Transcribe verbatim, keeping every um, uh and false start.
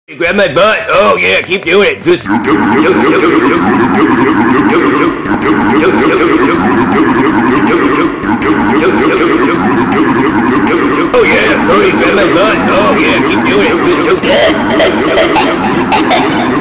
Grab my butt. Oh yeah, keep doing it. Just... Oh yeah, Cody, grab my butt. Oh yeah, keep doing it. Feels so good.